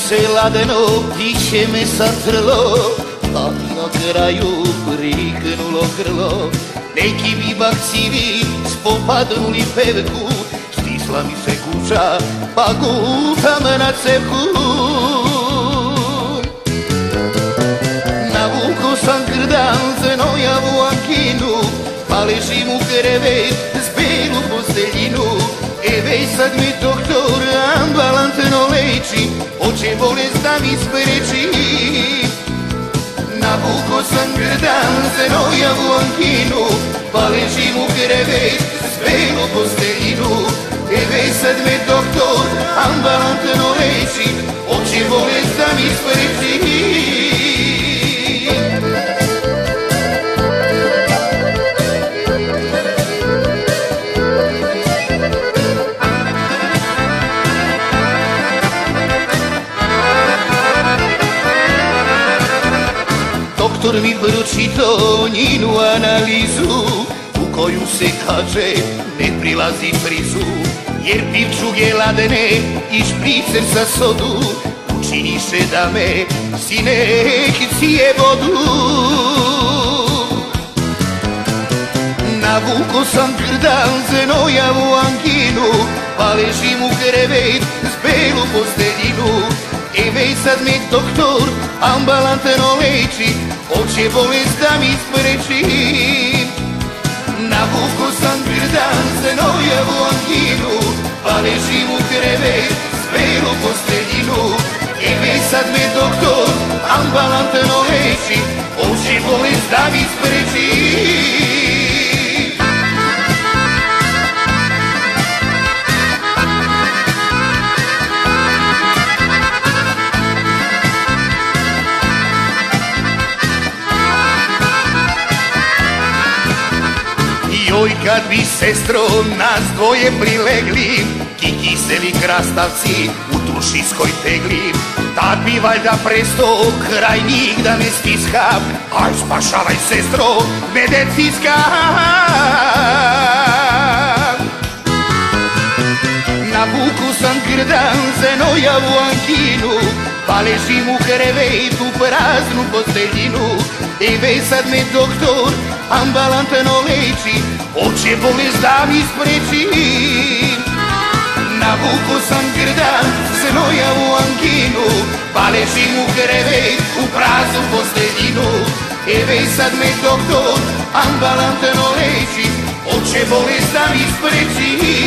se ladeno, piće me satrlo, a na kraju priknulo grlo. Neki bi bakcivi spopadnuli pevku, stisla mi se kuća, pa gutam na cevku. Navuko sam grdan znojavu ankinu, pa ležim u krevet s belu posteljinu. Već sad mi doktor ambulantno leči, hoće bolest da mi spreči. Navuko sam grdan znojavu ankinu, pa ležim u krevet s belu posteljinu. Već sad me doktor ambulantno leči, hoće bolest da mi spreči. Doktor mi pročitao njenu analizu, u koju se kaže ne prilazi frizu, jer pivčuge ladene i špricer sa sodu učiniše da me sinekcije bodu. Navuko sam grdan znojavu ankinu, pa ležim u krevet s belu posteljinu. Već sad me doktor ambulantno leči, hoće bolest da mi spreči. Navuko sam grdan znojavu ankinu, pa ležim u krevet s belu posteljinu. Već sad me doktor ambulantno leči, hoće bolest da mi spreči. Joj, kad bi, sestro, nas dvoje prilegli, kikiseli krastavci u dušinskoj tegli, tad bi valjda presto kraj njih da ne stiskam. Aj, spašavaj, sestro, medicinska. Navuku sam grdan znojavu ankinu, pa ležim u krevetu praznu posteljinu. Već sad me doktor ambulantno leči, hoće bolest da mi spreči. Navuko sam grdan znojavu ankinu, pa ležim u krevet u praznu posteljinu. Već sad me doktor ambulantno leči, hoće bolest da mi spreči.